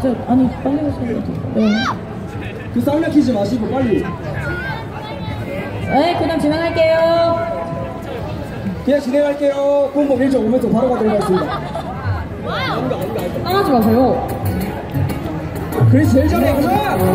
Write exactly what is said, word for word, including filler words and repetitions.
진짜 아니 빨리 하셔야 돼요. 네. 그 쌍욕 키지 마시고 빨리. 네, 그다음 진행할게요. 그냥 진행할게요. 공복 일 점 오 미터 바로 가도록 하겠습니다. 따라하지 마세요. 그래서 제일 잘해. 가자!